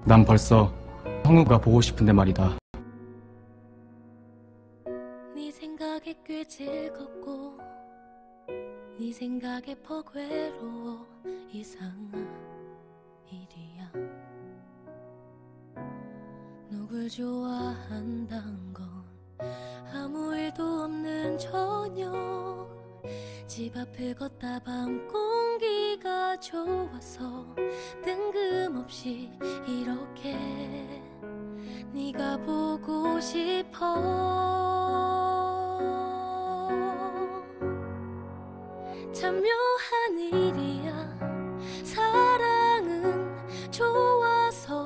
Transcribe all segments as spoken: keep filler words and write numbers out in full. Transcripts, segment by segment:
난 벌써 형우가 보고 싶은데 말이다. 네 생각에 꽤 즐겁고 네 생각에 퍽 외로워. 이상한 일이야. 누굴 좋아한단 건 아무 일도 없는 저녁. 집 앞을 걷다 밤 공기가 좋아서 뜬금없이 이렇게 네가 보고 싶어. 참 묘한 일이야. 사랑은 좋아서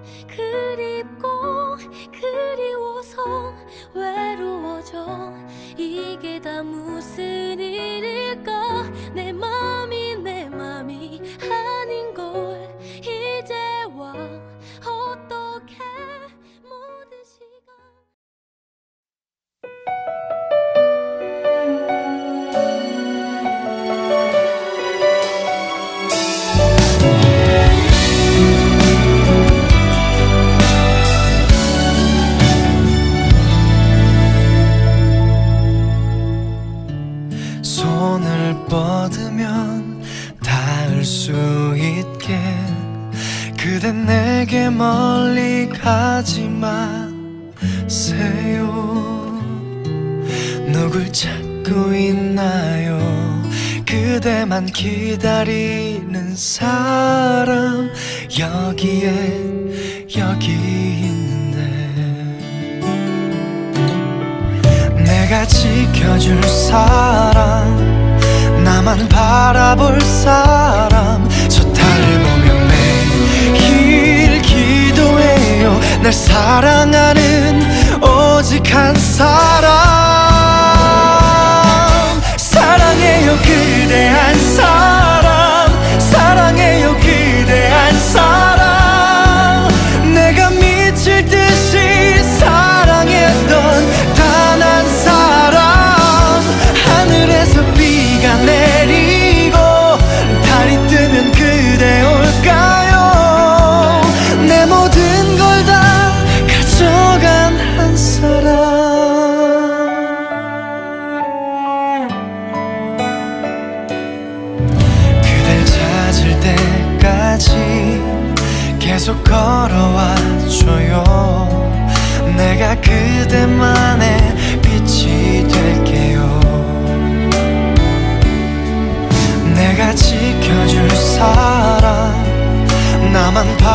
그립고 그리워서 외로워져. 이게 다 무슨 일일까. 내 맘이 내 맘이 아닌 걸 이제와 어떻게 모든 시간. 손을 뻗으면 닿을 수 있게. 그댄 내게 멀리 가지 마세요. 누굴 찾고 있나요? 그대만 기다리는 사람. 여기에 여기 있는데 내가 지켜줄 사람, 나만 바라볼 사람. 저 달을 보며 매일 기도해요. 날 사랑하는 오직 한 사람. 사랑해요 그대 한 사람. 사랑해요 그대 한 사람. 내가 미칠 듯이 사랑했던 단 한 사람. 하늘에서 비가 내리고 달이 뜨면 그대 올까요? 내 모든 걸 다 가져간 한 사람. 그댈 찾을 때까지 계속 걸어와줘요. 내가 그대만의 빛이 될게요. 내가 지켜줄 사람, 나만 바